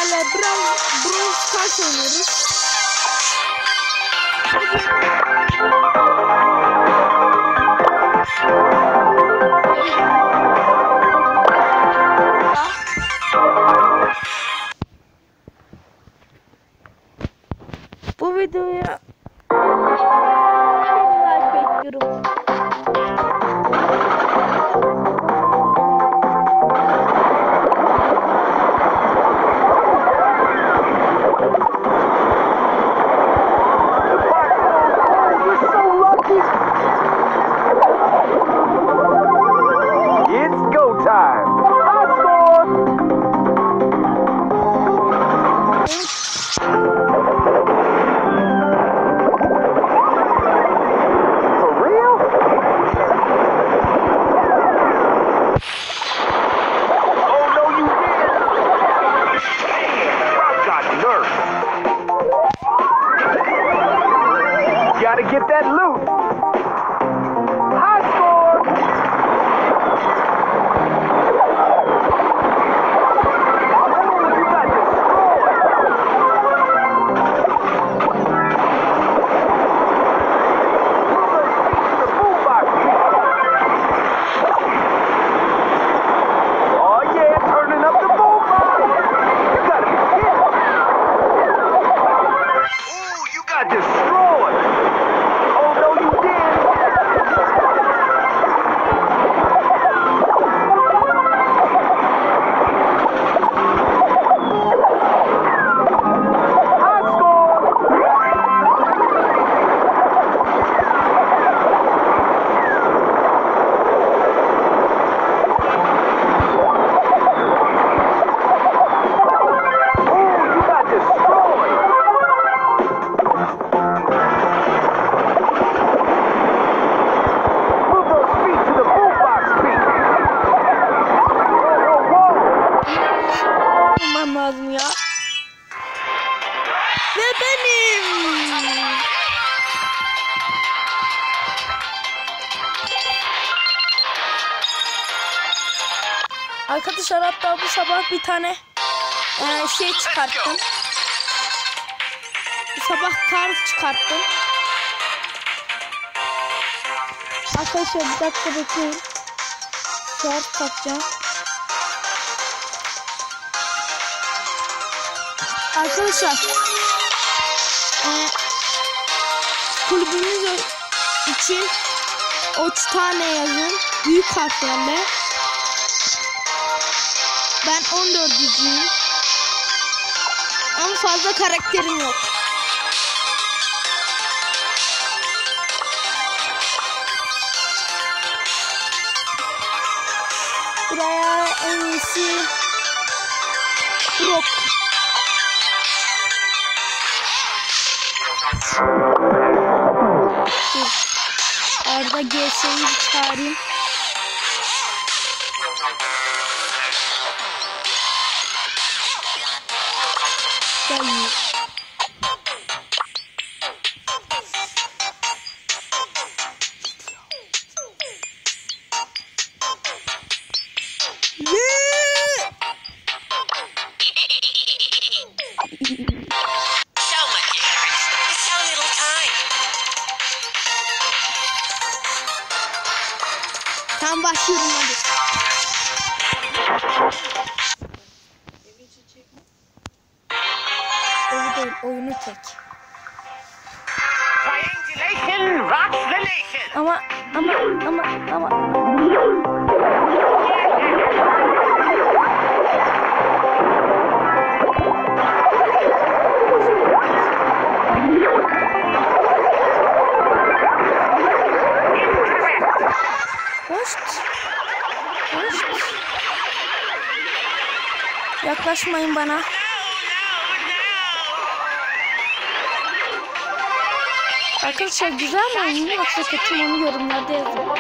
beyler Brawl Stars oynuyoruz. Bu videoya like bekliyorum. Gotta get that loot. High score. You got oh yeah, turning up the boombox. You gotta be kidding. Ooh, you got destroyed. Lazım ya. Ve benim. Arkadaşlar hatta bu sabah bir tane şey çıkarttım. Bu sabah kar çıkarttım. Arkadaşlar bir dakika bekleyin. Şart takacağım. Arkadaşlar kulübümüz için 3 tane yazın büyük harflerle. Ben 14'ücüyüm ama fazla karakterim yok. Buraya en iyisi Brock. Arda GS'yi çağırayım. Gel. Tam başlıyorum hadi. Oyun değil, oyunu tek. Triangulation rocks the nation. Ama. Yaklaşmayın bana. Arkadaşlar güzel mi oyun yoksa kötü mü onu yorumlarda yazın.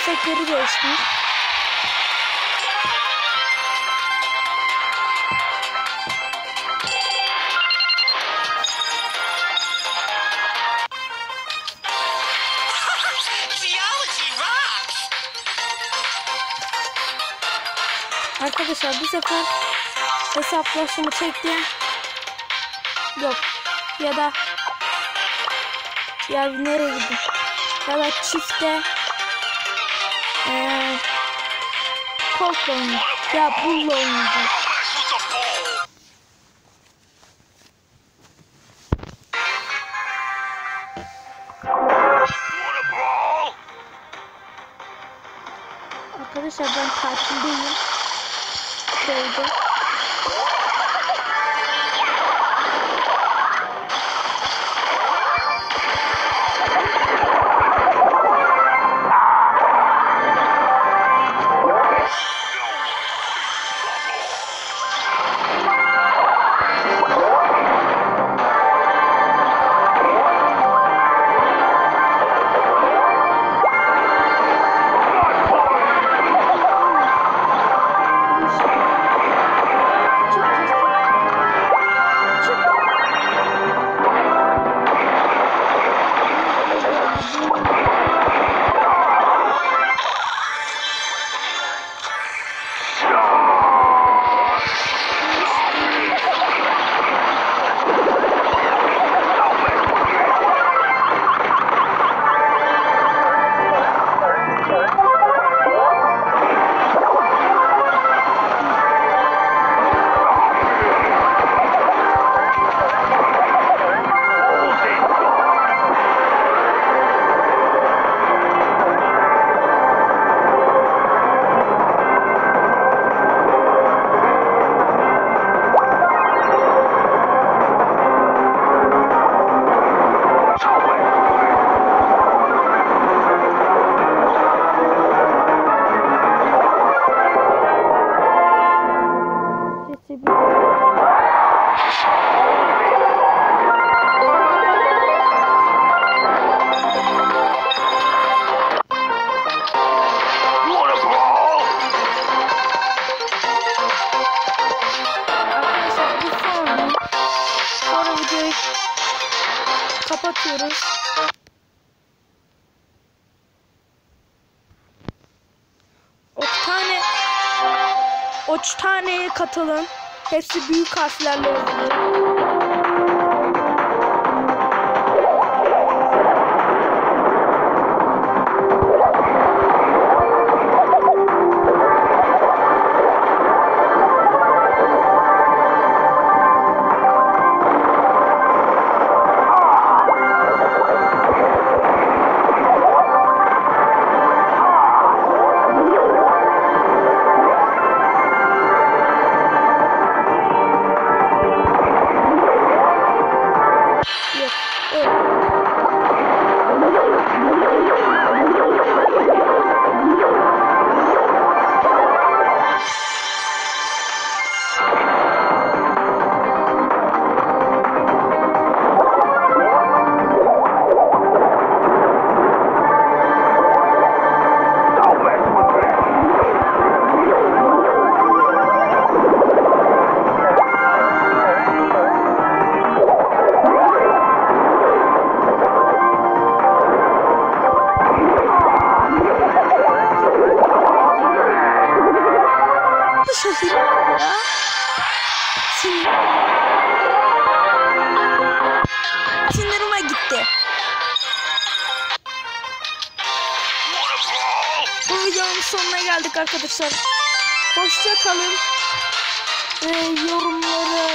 efektleri değişmiş. Arkadaşlar bu sefer hesaplaşımı çektim. Yok. Ya nereye gittim? Ya da çifte Colt'la oynayacağım. Ya Bull'la oynayacağım. Arkadaşlar ben tatildeyim. Köyde. Kapatıyoruz. O taneye katılın. Hepsi büyük harflerle yazılır. Sinirime gitti. Bu videonun sonuna geldik arkadaşlar. Hoşça kalın. Yorumları